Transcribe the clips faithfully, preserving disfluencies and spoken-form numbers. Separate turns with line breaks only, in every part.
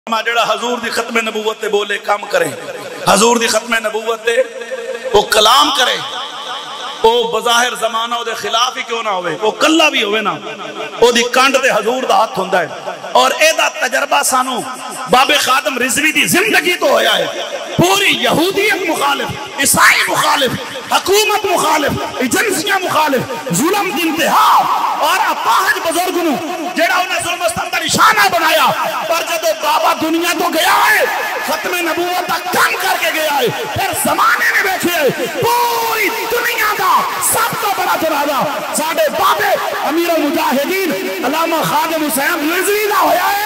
جڑا حضور دی ختم نبوت بولے کام کرے، حضور دی ختم نبوت وہ کلام کرے، وہ بظاہر زمانہ دے خلاف ہی کیوں نہ ہوئے، وہ کلا بھی ہوئے نا، وہ دی کانڈ دے حضور دا ہاتھ ہوندہ ہے۔ اور اے دا تجربہ سانو بابے خادم رضوی دی زندگی تو ہویا ہے، پوری یہودیت مخالف، عیسائی مخالف، حکومت مخالف، ایجنسیاں مخالف، ظلم دی انتہا اور اپاہج بزرگنوں جڑا انہیں ظلم استم کا نشانہ بنایا، پر جدو بابا دنیا تو گیا ہے ختم نبوت تک کم کر کے گیا ہے، پھر زمانے میں بیٹھے پوری دنیا دا سب تو بڑا جنازہ ساڑھے بابے امیر المجاہدین علامہ خادم حسین رضوی دا ہویا ہے۔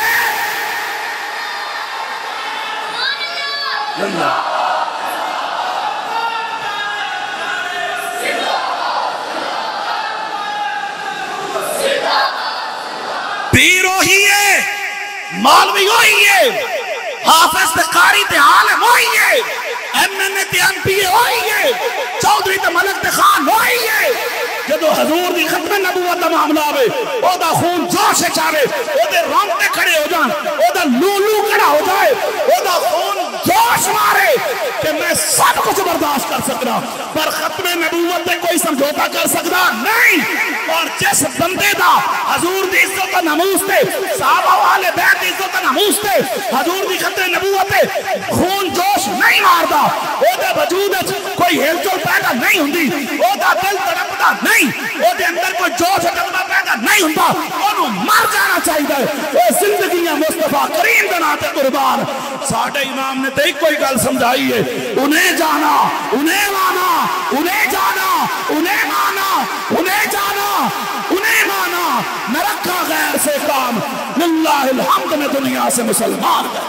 پیر وہی ہے، مولوی وہی ہے، حافظ تے قاری تے عالم وہی ہے، ایم این اے تے ایم پی اے وہی ہے، چودھری تے ملک تے خان وہی ہے۔ جدو حضور دی ختم نبوت دا معاملہ آوے، او دا خون جوش چاہے، او دے رونگٹے کھڑے ہو جائیں، او دا لولو کھڑا ہو جائے، او دا خون جوش مارے کہ میں سب کچھ برداشت کر سکنا، پر ختم نبوت تے کوئی سمجھوتا کر سکنا نہیں۔ اور جس بندے دا حضور دی عزت و ناموس تے، صحابہ والے بیت دی عزت و ناموس تے، حضور دی ختم نبوت تے خون جوش نہیں ماردا، او دے وجود کوئی ہل چل پیدا نہیں ہوندی، او دا دل تڑپدا نہیں، او دے اندر کوئی جوش جذبہ پیدا نہیں ہوندا، انہوں مر جانا چاہیے۔ اے زندگیاں مصطفیٰ کریم بناتے قربان۔ ساڑھے امام نے تے کوئی گل سمجھائی ہے، انہیں جانا، انہیں مانا، انہیں جانا، انہیں مانا، انہیں جانا، انہیں مانا، نہ رکھا غیر سے کام، للہ الحمد میں دنیا سے مسلمان گئے۔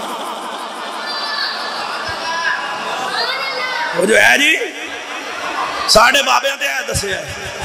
وہ جو ہے جی ساڑھے بابے دے آئے دسے ہے